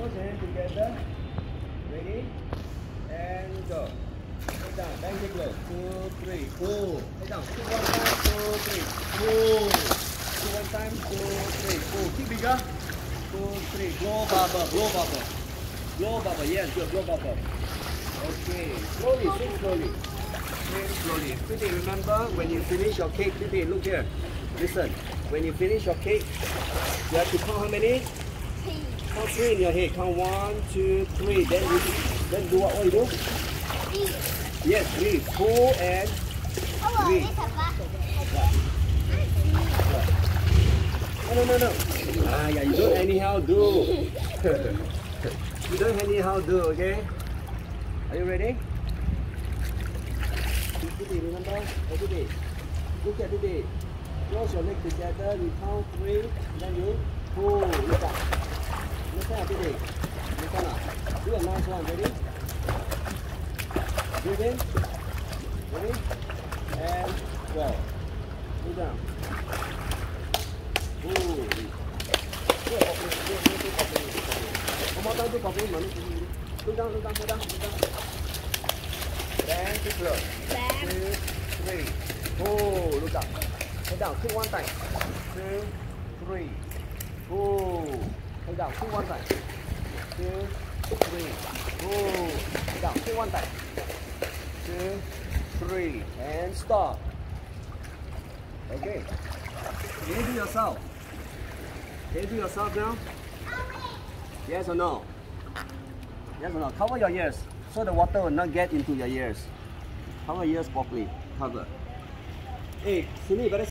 Close your hands together. Ready? And go. Head down. Bang the glow. 2, 3. Pull. Head down. Pull one time. 2, 3. Pull. Pull one time. 2, 3. Pull. Keep bigger. 2, 3. Blow bubble. Blow bubble. Blow bubble. Yes, good. Blow bubble. Okay. Slowly. Swing slowly. Swing slowly. Pretty, remember when you finish your cake, Pretty, look here. Listen. When you finish your cake, you have to count how many? Count 3 in your head. Count 1, 2, 3. Then do what you do? 3. Yes, 3. Pull and 3. No. Yeah, you don't anyhow do. You don't anyhow do, okay? Are you ready? Remember? Everybody. Look at it. Close your legs together. You count 3. Then you pull. Look up. Look at it. Look up. Do a nice one. Ready? Breathe in. Ready? And go. Go down. Ooh. One more time, do properly. Look down. Then keep low. 2, 3. Pull. Look up. Head down. Kick one time. 2, 3. Pull. Head down. Kick one time. 2, 3. Pull. Head down. Kick one time. 2, 3. And stop. Okay. Can you do yourself? Can you do yourself now? Yes or no? Yes or no? Cover your ears so the water will not get into your ears. Cover your ears properly. Cover. Hey, Scenic, better